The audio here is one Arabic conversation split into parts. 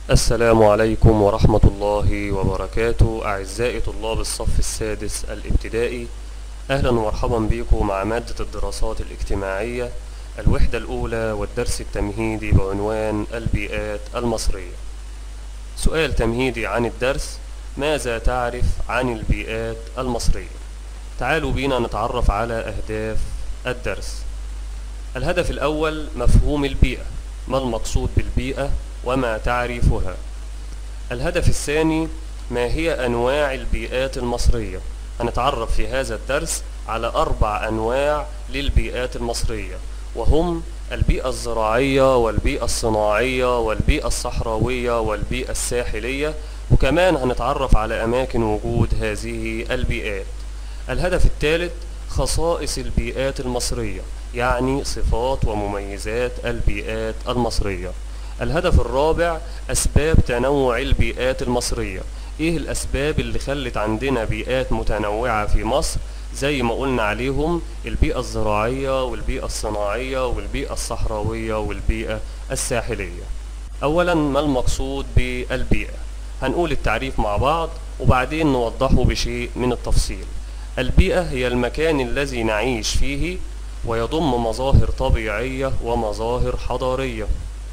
السلام عليكم ورحمة الله وبركاته. أعزائي طلاب الصف السادس الابتدائي، أهلا ومرحبا بكم مع مادة الدراسات الاجتماعية الوحدة الأولى والدرس التمهيدي بعنوان البيئات المصرية. سؤال تمهيدي عن الدرس: ماذا تعرف عن البيئات المصرية؟ تعالوا بينا نتعرف على أهداف الدرس. الهدف الأول: مفهوم البيئة، ما المقصود بالبيئة وما تعريفها. الهدف الثاني: ما هي أنواع البيئات المصرية؟ هنتعرف في هذا الدرس على 4 أنواع للبيئات المصرية، وهم البيئة الزراعية والبيئة الصناعية والبيئة الصحراوية والبيئة الساحلية، وكمان هنتعرف على أماكن وجود هذه البيئات. الهدف الثالث: خصائص البيئات المصرية، يعني صفات ومميزات البيئات المصرية. الهدف الرابع: أسباب تنوع البيئات المصرية، إيه الأسباب اللي خلت عندنا بيئات متنوعة في مصر، زي ما قلنا عليهم البيئة الزراعية والبيئة الصناعية والبيئة الصحراوية والبيئة الساحلية. أولا، ما المقصود بالبيئة؟ هنقول التعريف مع بعض وبعدين نوضحه بشيء من التفصيل. البيئة هي المكان الذي نعيش فيه، ويضم مظاهر طبيعية ومظاهر حضارية،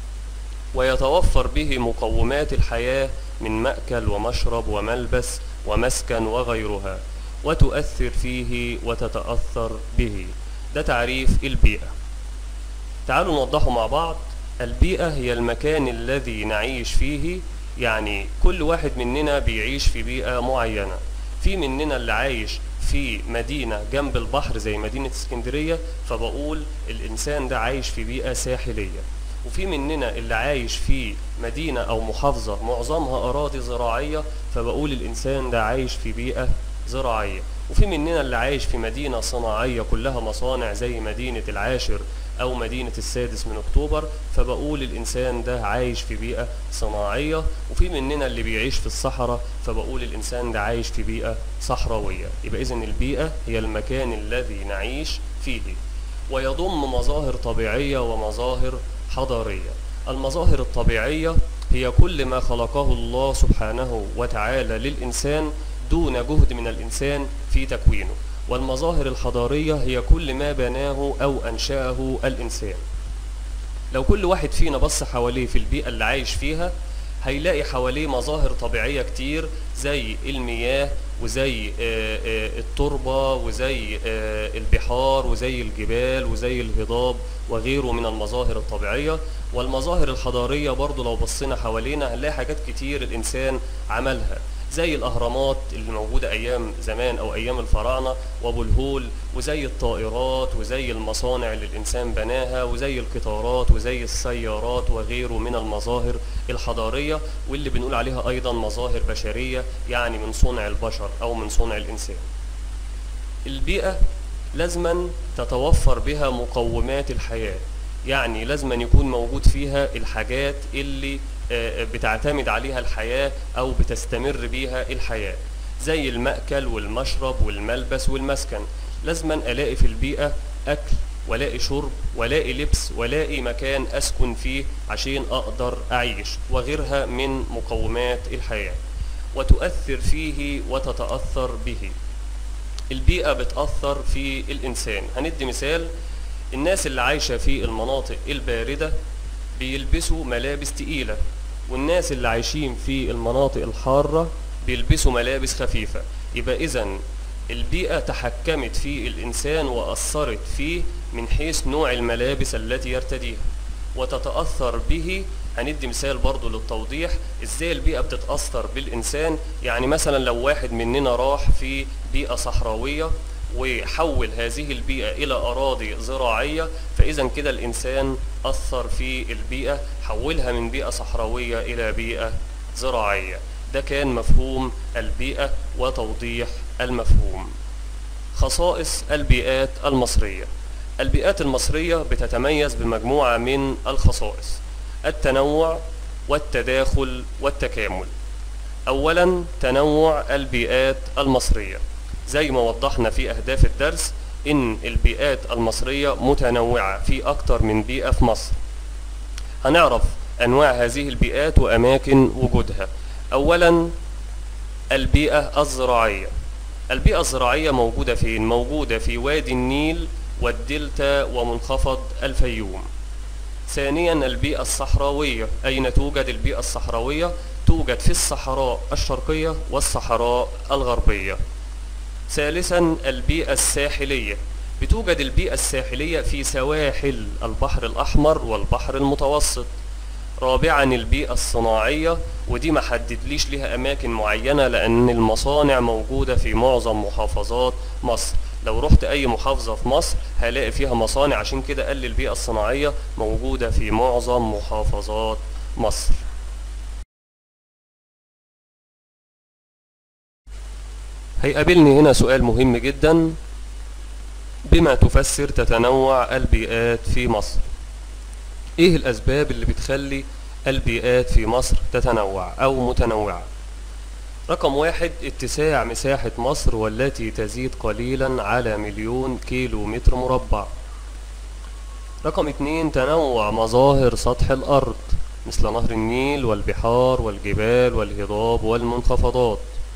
ويتوفر به مقومات الحياة من مأكل ومشرب وملبس ومسكن وغيرها، وتؤثر فيه وتتأثر به. ده تعريف البيئة. تعالوا نوضحه مع بعض. البيئة هي المكان الذي نعيش فيه، يعني كل واحد مننا بيعيش في بيئة معينة. في مننا اللي عايش في مدينة جنب البحر زي مدينة اسكندرية، فبقول الإنسان ده عايش في بيئة ساحلية. وفي مننا اللي عايش في مدينة أو محافظة معظمها أراضي زراعية، فبقول الإنسان ده عايش في بيئة زراعية. وفي مننا اللي عايش في مدينة صناعية كلها مصانع زي مدينة العاشر أو مدينة السادس من أكتوبر، فبقول الإنسان ده عايش في بيئة صناعية. وفي مننا اللي بيعيش في الصحراء، فبقول الإنسان ده عايش في بيئة صحراوية. يبقى إذن البيئة هي المكان الذي نعيش فيه، ويضم مظاهر طبيعية ومظاهر حضارية. المظاهر الطبيعية هي كل ما خلقه الله سبحانه وتعالى للإنسان دون جهد من الإنسان في تكوينه. والمظاهر الحضارية هي كل ما بناه أو أنشأه الإنسان. لو كل واحد فينا بص حواليه في البيئة اللي عايش فيها، هيلاقي حواليه مظاهر طبيعية كتير، زي المياه وزي التربة وزي البحار وزي الجبال وزي الهضاب وغيره من المظاهر الطبيعية. والمظاهر الحضارية برضو لو بصينا حوالينا هنلاقي حاجات كتير الإنسان عملها، زي الأهرامات اللي موجودة أيام زمان أو أيام الفراعنة وأبو الهول، وزي الطائرات وزي المصانع اللي الإنسان بناها، وزي القطارات وزي السيارات وغيره من المظاهر الحضارية، واللي بنقول عليها أيضا مظاهر بشرية، يعني من صنع البشر أو من صنع الإنسان. البيئة لازما تتوفر بها مقومات الحياة، يعني لازما يكون موجود فيها الحاجات اللي بتعتمد عليها الحياة أو بتستمر بيها الحياة، زي المأكل والمشرب والملبس والمسكن. لازما ألاقي في البيئة أكل ولاقي شرب ولاقي لبس ولاقي مكان أسكن فيه عشان أقدر أعيش، وغيرها من مقومات الحياة، وتؤثر فيه وتتأثر به. البيئة بتأثر في الإنسان. هندي مثال: الناس اللي عايشة في المناطق الباردة بيلبسوا ملابس تقيلة، والناس اللي عايشين في المناطق الحارة بيلبسوا ملابس خفيفة. يبقى إذن البيئة تحكمت في الإنسان وأثرت فيه من حيث نوع الملابس التي يرتديها، وتتأثر به. هندي مثال برضو للتوضيح إزاي البيئة بتتأثر بالإنسان. يعني مثلا لو واحد مننا راح في بيئة صحراوية وحول هذه البيئة إلى أراضي زراعية، فإذا كده الإنسان أثر في البيئة، حولها من بيئة صحراوية إلى بيئة زراعية. ده كان مفهوم البيئة وتوضيح المفهوم. خصائص البيئات المصرية. البيئات المصرية بتتميز بمجموعة من الخصائص: التنوع والتداخل والتكامل. أولا، تنوع البيئات المصرية. زي ما وضحنا في أهداف الدرس إن البيئات المصرية متنوعة في أكتر من بيئة في مصر. هنعرف أنواع هذه البيئات وأماكن وجودها. أولا البيئة الزراعية. البيئة الزراعية موجودة فين؟ موجودة في وادي النيل والدلتا ومنخفض الفيوم. ثانيا البيئة الصحراوية. أين توجد البيئة الصحراوية؟ توجد في الصحراء الشرقية والصحراء الغربية. ثالثا البيئة الساحلية. بتوجد البيئة الساحلية في سواحل البحر الأحمر والبحر المتوسط. رابعا البيئة الصناعية، ودي ما حددليش لها أماكن معينة لأن المصانع موجودة في معظم محافظات مصر. لو رحت أي محافظة في مصر هلاقي فيها مصانع، عشان كده قال لي البيئة الصناعية موجودة في معظم محافظات مصر. هيقابلني هنا سؤال مهم جدا: بما تفسر تتنوع البيئات في مصر؟ ايه الاسباب اللي بتخلي البيئات في مصر تتنوع او متنوعة؟ رقم واحد اتساع مساحة مصر والتي تزيد قليلا على 1,000,000 كيلو متر مربع. رقم اتنين تنوع مظاهر سطح الارض مثل نهر النيل والبحار والجبال والهضاب والمنخفضات.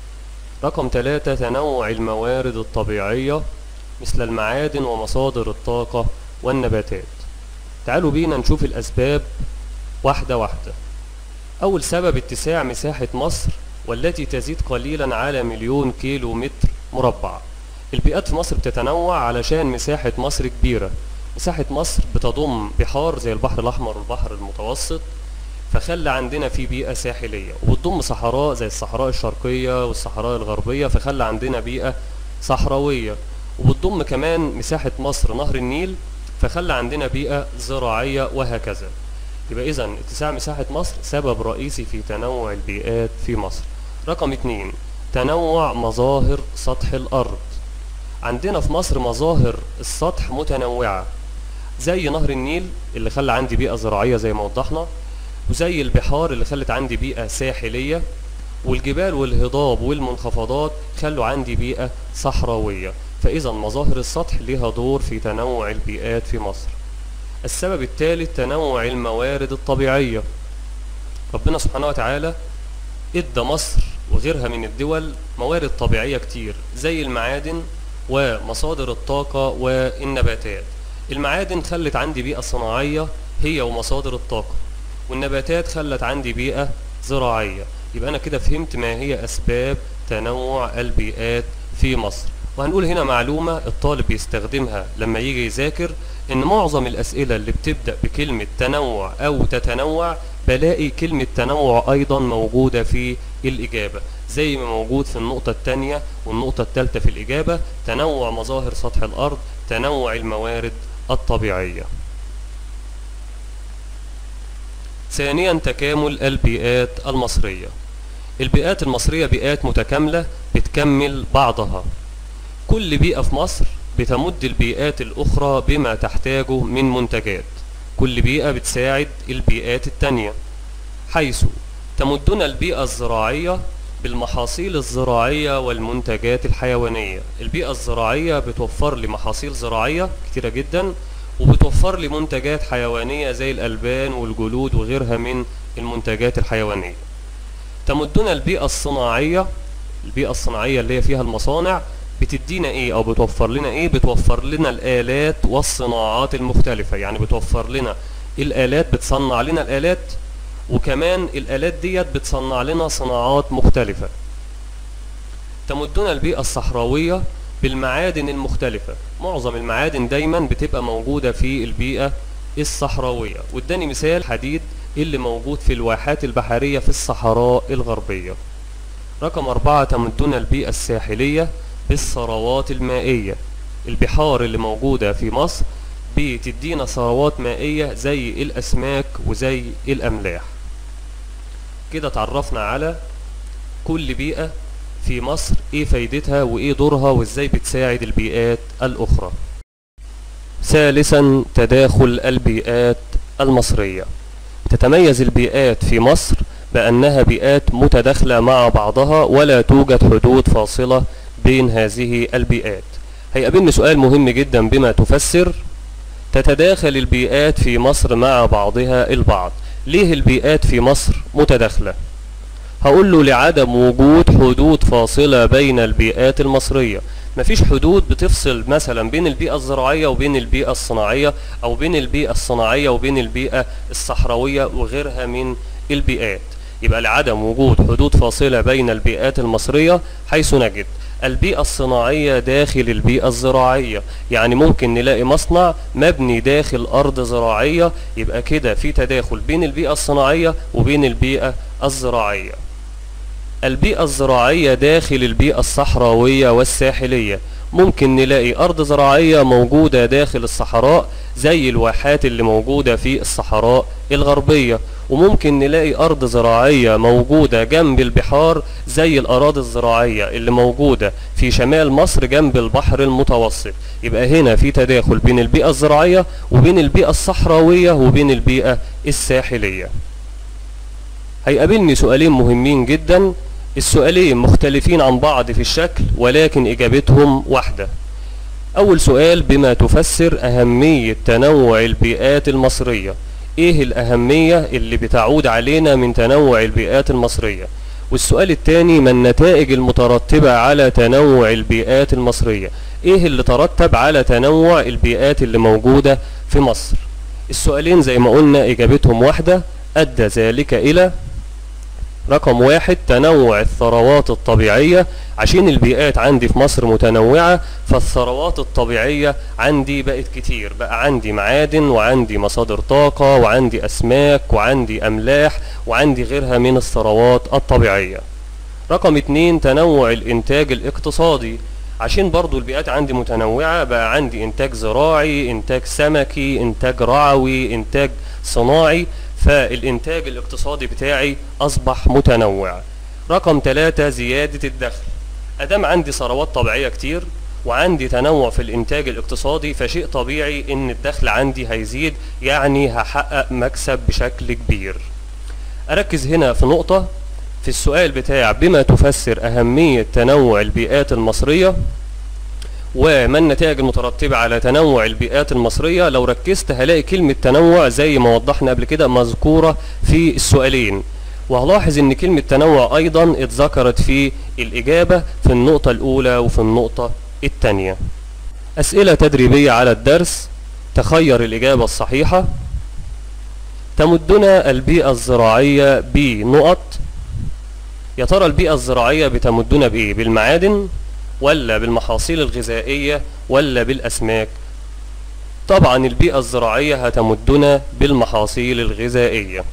رقم تلاتة تنوع الموارد الطبيعية مثل المعادن ومصادر الطاقة والنباتات. تعالوا بينا نشوف الأسباب واحدة واحدة. أول سبب اتساع مساحة مصر والتي تزيد قليلا على 1,000,000 كيلو متر مربع. البيئات في مصر بتتنوع علشان مساحة مصر كبيرة. مساحة مصر بتضم بحار زي البحر الأحمر والبحر المتوسط، فخلى عندنا في بيئة ساحلية، وبتضم صحراء زي الصحراء الشرقية والصحراء الغربية، فخلى عندنا بيئة صحراوية. وبتضم كمان مساحة مصر نهر النيل، فخلى عندنا بيئة زراعية، وهكذا. يبقى إذا اتساع مساحة مصر سبب رئيسي في تنوع البيئات في مصر. رقم اتنين تنوع مظاهر سطح الأرض. عندنا في مصر مظاهر السطح متنوعة، زي نهر النيل اللي خلى عندي بيئة زراعية زي ما وضحنا، وزي البحار اللي خلت عندي بيئة ساحلية، والجبال والهضاب والمنخفضات خلوا عندي بيئة صحراوية. فإذا مظاهر السطح لها دور في تنوع البيئات في مصر. السبب الثالث تنوع الموارد الطبيعية. ربنا سبحانه وتعالى ادى مصر وغيرها من الدول موارد طبيعية كتير زي المعادن ومصادر الطاقة والنباتات. المعادن خلت عندي بيئة صناعية هي ومصادر الطاقة، والنباتات خلت عندي بيئة زراعية. يبقى أنا كده فهمت ما هي أسباب تنوع البيئات في مصر. وهنقول هنا معلومة الطالب بيستخدمها لما يجي يذاكر، إن معظم الأسئلة اللي بتبدأ بكلمة تنوع أو تتنوع بلاقي كلمة تنوع أيضا موجودة في الإجابة، زي ما موجود في النقطة الثانية والنقطة الثالثة في الإجابة: تنوع مظاهر سطح الأرض، تنوع الموارد الطبيعية. ثانيا تكامل البيئات المصرية. البيئات المصرية بيئات متكاملة بتكمل بعضها. كل بيئة في مصر بتمد البيئات الأخرى بما تحتاجه من منتجات. كل بيئة بتساعد البيئات التانية، حيث تمدنا البيئة الزراعية بالمحاصيل الزراعية والمنتجات الحيوانية. البيئة الزراعية بتوفر لي محاصيل زراعية كتيرة جدا، وبتوفر لي منتجات حيوانية زي الألبان والجلود وغيرها من المنتجات الحيوانية. تمدنا البيئة الصناعية. البيئة الصناعية اللي هي فيها المصانع بتدينا ايه او بتوفر لنا ايه؟ بتوفر لنا الآلات والصناعات المختلفة. يعني بتوفر لنا الآلات، بتصنع لنا الآلات، وكمان الآلات ديت بتصنع لنا صناعات مختلفة. تمدنا البيئة الصحراوية بالمعادن المختلفة. معظم المعادن دايما بتبقى موجودة في البيئة الصحراوية، واداني مثال حديد اللي موجود في الواحات البحرية في الصحراء الغربية. رقم 4 تمدنا البيئة الساحلية بالثروات المائية. البحار اللي موجودة في مصر بتدينا ثروات مائية زي الأسماك وزي الأملاح. كده تعرفنا على كل بيئة في مصر ايه فايدتها وايه دورها وازاي بتساعد البيئات الأخرى. ثالثا تداخل البيئات المصرية. تتميز البيئات في مصر بأنها بيئات متداخلة مع بعضها ولا توجد حدود فاصلة بين هذه البيئات. هيقابلني سؤال مهم جدا: بما تفسر تتداخل البيئات في مصر مع بعضها البعض؟ ليه البيئات في مصر متداخلة؟ هقول له لعدم وجود حدود فاصلة بين البيئات المصرية. مفيش حدود بتفصل مثلا بين البيئة الزراعية وبين البيئة الصناعية، أو بين البيئة الصناعية وبين البيئة الصحراوية وغيرها من البيئات. يبقى لعدم وجود حدود فاصلة بين البيئات المصرية، حيث نجد البيئة الصناعية داخل البيئة الزراعية. يعني ممكن نلاقي مصنع مبني داخل أرض زراعية، يبقى كده في تداخل بين البيئة الصناعية وبين البيئة الزراعية. البيئة الزراعية داخل البيئة الصحراوية والساحلية. ممكن نلاقي أرض زراعية موجودة داخل الصحراء زي الواحات اللي موجودة في الصحراء الغربية، وممكن نلاقي أرض زراعية موجودة جنب البحار زي الأراضي الزراعية اللي موجودة في شمال مصر جنب البحر المتوسط. يبقى هنا في تداخل بين البيئة الزراعية وبين البيئة الصحراوية وبين البيئة الساحلية. هيقابلني سؤالين مهمين جدا، السؤالين مختلفين عن بعض في الشكل ولكن إجابتهم واحدة. أول سؤال: بما تفسر أهمية تنوع البيئات المصرية؟ إيه الأهمية اللي بتعود علينا من تنوع البيئات المصرية؟ والسؤال الثاني: ما النتائج المترتبة على تنوع البيئات المصرية؟ إيه اللي ترتب على تنوع البيئات اللي موجودة في مصر؟ السؤالين زي ما قلنا إجابتهم واحدة، أدى ذلك إلى رقم 1: تنوع الثروات الطبيعية. عشان البيئات عندي في مصر متنوعة، فالثروات الطبيعية عندي بقت كتير، بقى عندي معادن وعندي مصادر طاقة وعندي أسماك وعندي أملاح وعندي غيرها من الثروات الطبيعية. رقم 2: تنوع الإنتاج الاقتصادي. عشان برضو البيئات عندي متنوعة، بقى عندي إنتاج زراعي، إنتاج سمكي، إنتاج رعوي، إنتاج صناعي، فالإنتاج الاقتصادي بتاعي أصبح متنوع. رقم 3: زيادة الدخل. أدام عندي ثروات طبيعية كتير وعندي تنوع في الإنتاج الاقتصادي، فشيء طبيعي إن الدخل عندي هيزيد، يعني هحقق مكسب بشكل كبير. أركز هنا في نقطة في السؤال بتاع بما تفسر أهمية تنوع البيئات المصرية وما النتائج المترتبة على تنوع البيئات المصرية. لو ركزت هلاقي كلمة تنوع زي ما وضحنا قبل كده مذكورة في السؤالين، وهلاحظ ان كلمة تنوع ايضا اتذكرت في الاجابة في النقطة الاولى وفي النقطة الثانية. اسئلة تدريبية على الدرس، تخير الاجابة الصحيحة. تمدنا البيئة الزراعية بنقط. يا ترى البيئة الزراعية بتمدنا بايه؟ بالمعادن ولا بالمحاصيل الغذائية ولا بالأسماك؟ طبعا البيئة الزراعية هتمدنا بالمحاصيل الغذائية.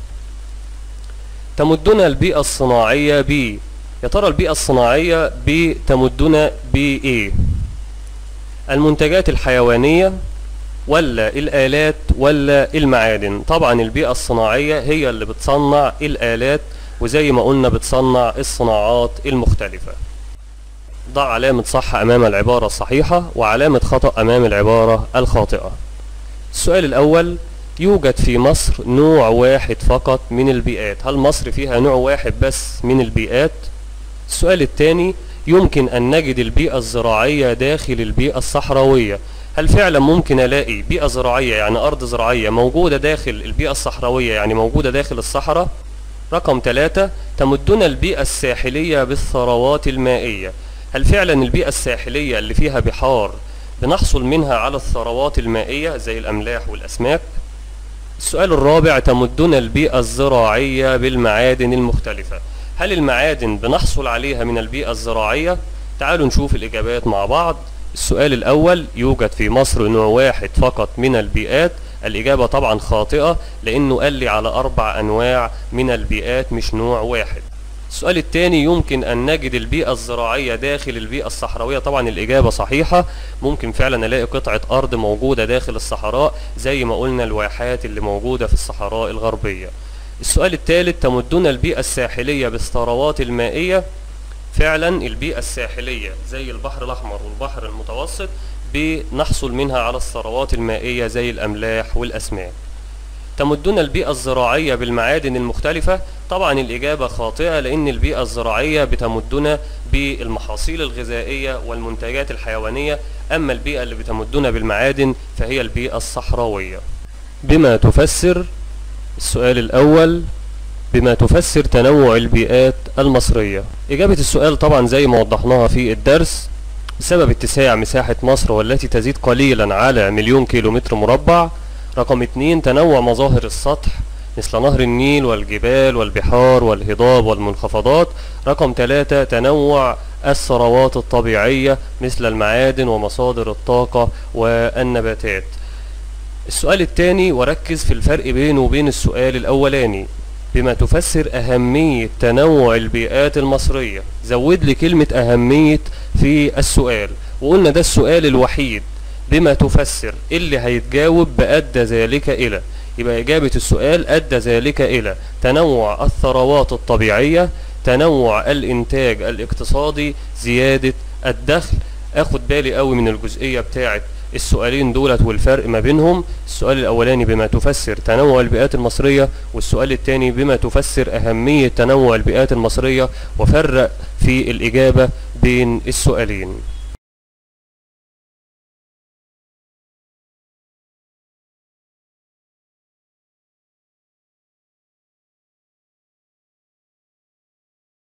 تمدنا البيئة الصناعية ب. يا ترى البيئة الصناعية بتمدنا بإيه؟ المنتجات الحيوانية ولا الآلات ولا المعادن؟ طبعا البيئة الصناعية هي اللي بتصنع الآلات، وزي ما قلنا بتصنع الصناعات المختلفة. ضع علامة صح أمام العبارة الصحيحة وعلامة خطأ أمام العبارة الخاطئة. السؤال الأول: يوجد في مصر نوع واحد فقط من البيئات. هل مصر فيها نوع واحد بس من البيئات؟ السؤال الثاني: يمكن أن نجد البيئة الزراعية داخل البيئة الصحراوية. هل فعلا ممكن ألاقي بيئة زراعية يعني أرض زراعية موجودة داخل البيئة الصحراوية يعني موجودة داخل الصحراء؟ رقم 3: تمدنا البيئة الساحلية بالثروات المائية. هل فعلا البيئة الساحلية اللي فيها بحار بنحصل منها على الثروات المائية زي الأملاح والأسماك؟ السؤال الرابع: تمدنا البيئة الزراعية بالمعادن المختلفة. هل المعادن بنحصل عليها من البيئة الزراعية؟ تعالوا نشوف الإجابات مع بعض. السؤال الأول: يوجد في مصر نوع واحد فقط من البيئات. الإجابة طبعا خاطئة، لأنه قال لي على 4 أنواع من البيئات مش نوع واحد. السؤال الثاني: يمكن أن نجد البيئة الزراعية داخل البيئة الصحراوية. طبعا الإجابة صحيحة، ممكن فعلا ألاقي قطعة أرض موجودة داخل الصحراء زي ما قلنا الواحات اللي موجودة في الصحراء الغربية. السؤال الثالث: تمدنا البيئة الساحلية بالثروات المائية. فعلا البيئة الساحلية زي البحر الأحمر والبحر المتوسط بنحصل منها على الثروات المائية زي الأملاح والأسماك. تمدنا البيئة الزراعية بالمعادن المختلفة. طبعا الإجابة خاطئة، لأن البيئة الزراعية بتمدنا بالمحاصيل الغذائية والمنتجات الحيوانية، أما البيئة اللي بتمدنا بالمعادن فهي البيئة الصحراوية. بما تفسر السؤال الأول: بما تفسر تنوع البيئات المصرية؟ إجابة السؤال طبعا زي ما وضحناها في الدرس، بسبب اتساع مساحة مصر والتي تزيد قليلا على 1,000,000 كيلومتر مربع. رقم 2: تنوع مظاهر السطح مثل نهر النيل والجبال والبحار والهضاب والمنخفضات. رقم 3: تنوع الثروات الطبيعية مثل المعادن ومصادر الطاقة والنباتات. السؤال الثاني، وركز في الفرق بينه وبين السؤال الأولاني. بما تفسر أهمية تنوع البيئات المصرية؟ زود لي كلمة أهمية في السؤال، وقلنا ده السؤال الوحيد بما تفسر اللي هيتجاوب بأدى ذلك إلى. يبقى إجابة السؤال أدى ذلك إلى تنوع الثروات الطبيعية، تنوع الإنتاج الاقتصادي، زيادة الدخل. أخد بالي قوي من الجزئية بتاعت السؤالين دولت والفرق ما بينهم. السؤال الأولاني بما تفسر تنوع البيئات المصرية، والسؤال الثاني بما تفسر أهمية تنوع البيئات المصرية، وفرق في الإجابة بين السؤالين.